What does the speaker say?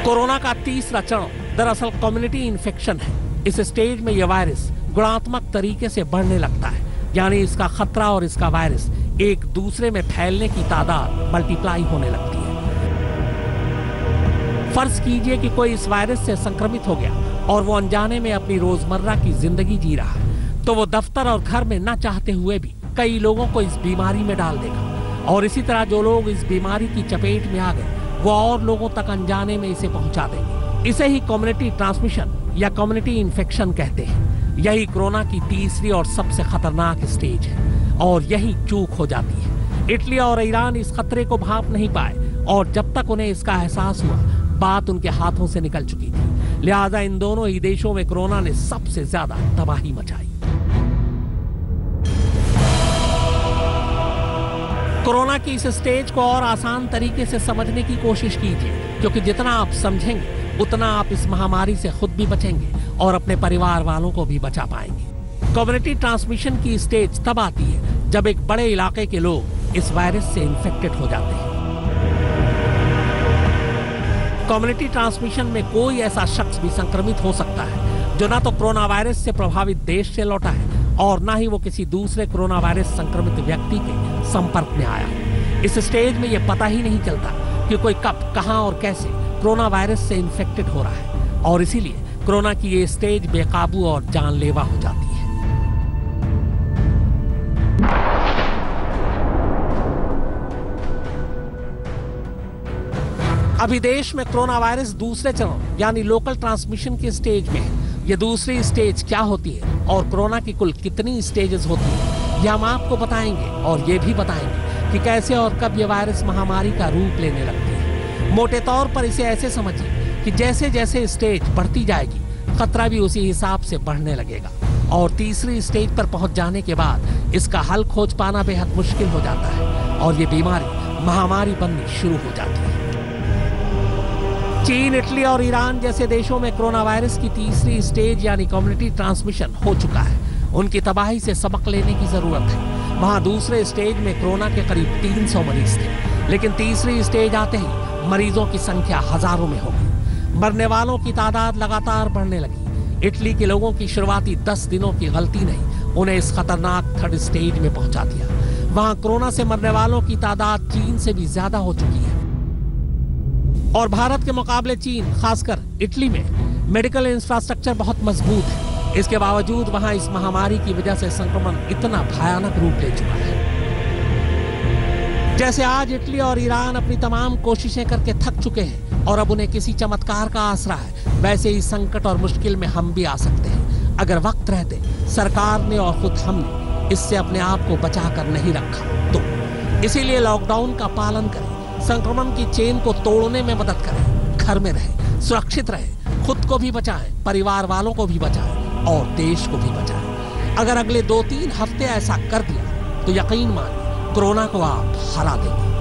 Corona का तीसरा चरण दरअसल कम्युनिटी इन्फेक्शन है। इस स्टेज में यह वायरस गुणात्मक तरीके से बढ़ने लगता है, यानी इसका खतरा और इसका वायरस एक दूसरे में फैलने की तादाद मल्टीप्लाई होने लगती है। फर्ज कीजिए कि कोई इस वायरस से संक्रमित हो गया और वो अनजाने में अपनी रोजमर्रा की जिंदगी जी रहा है, तो वो दफ्तर और घर में न चाहते हुए भी कई लोगों को इस बीमारी में डाल देगा। और इसी तरह जो लोग इस बीमारी की चपेट में आ गए वो और लोगों तक अनजाने में इसे पहुंचा देंगे। इसे ही कम्युनिटी ट्रांसमिशन या कम्युनिटी इन्फेक्शन कहते हैं। यही कोरोना की तीसरी और सबसे खतरनाक स्टेज है और यही चूक हो जाती है। इटली और ईरान इस खतरे को भांप नहीं पाए और जब तक उन्हें इसका एहसास हुआ बात उनके हाथों से निकल चुकी थी। लिहाजा इन दोनों ही देशों में कोरोना ने सबसे ज्यादा तबाही मचाई। कोरोना की इस स्टेज को और आसान तरीके से समझने की कोशिश कीजिए, क्योंकि जितना आप समझेंगे उतना आप इस महामारी से खुद भी बचेंगे और अपने परिवार वालों को भी बचा पाएंगे। कम्युनिटी ट्रांसमिशन की स्टेज तब आती है जब एक बड़े इलाके के लोग इस वायरस से इन्फेक्टेड हो जाते हैं। कम्युनिटी ट्रांसमिशन में कोई ऐसा शख्स भी संक्रमित हो सकता है जो ना तो कोरोना वायरस से प्रभावित देश से लौटा है और ना ही वो किसी दूसरे कोरोना वायरस संक्रमित व्यक्ति के संपर्क में आया। इस स्टेज में ये पता ही नहीं चलता कि कोई कब, कहां और कैसे कोरोना वायरस से इन्फेक्टेड हो रहा है और इसीलिए कोरोना की ये स्टेज बेकाबू और जानलेवा हो जाती है। अभी देश में कोरोना वायरस दूसरे चरण यानी लोकल ट्रांसमिशन की स्टेज में है। ये दूसरी स्टेज क्या होती है और कोरोना की कुल कितनी स्टेजेस होती है, ये हम आपको बताएंगे और ये भी बताएंगे कि कैसे और कब ये वायरस महामारी का रूप लेने लगती है। मोटे तौर पर इसे ऐसे समझिए कि जैसे जैसे स्टेज बढ़ती जाएगी खतरा भी उसी हिसाब से बढ़ने लगेगा और तीसरी स्टेज पर पहुंच जाने के बाद इसका हल खोज पाना बेहद मुश्किल हो जाता है और ये बीमारी महामारी बननी शुरू हो जाती है। चीन, इटली और ईरान जैसे देशों में कोरोना वायरस की तीसरी स्टेज यानी कम्युनिटी ट्रांसमिशन हो चुका है। उनकी तबाही से सबक लेने की जरूरत है। वहां दूसरे स्टेज में कोरोना के करीब 300 मरीज थे, लेकिन तीसरी स्टेज आते ही मरीजों की संख्या हजारों में हो गई। मरने वालों की तादाद लगातार बढ़ने लगी। इटली के लोगों की शुरुआती 10 दिनों की गलती ने उन्हें इस खतरनाक थर्ड स्टेज में पहुंचा दिया। वहां कोरोना से मरने वालों की तादाद चीन से भी ज्यादा हो चुकी है और भारत के मुकाबले चीन, खासकर इटली में मेडिकल इंफ्रास्ट्रक्चर बहुत मजबूत है। इसके बावजूद वहां इस महामारी की वजह से संक्रमण इतना भयानक रूप ले चुका है। जैसे आज इटली और ईरान अपनी तमाम कोशिशें करके थक चुके हैं और अब उन्हें किसी चमत्कार का आसरा है, वैसे ही संकट और मुश्किल में हम भी आ सकते हैं अगर वक्त रहते सरकार ने और खुद हमने इससे अपने आप को बचा कर नहीं रखा तो। इसीलिए लॉकडाउन का पालन करें, संक्रमण की चेन को तोड़ने में मदद करें, घर में रहें, सुरक्षित रहें, खुद को भी बचाएं, परिवार वालों को भी बचाएं और देश को भी बचाएं। अगर अगले 2-3 हफ्ते ऐसा कर दिया तो यकीन मानिए कोरोना को आप हरा देंगे।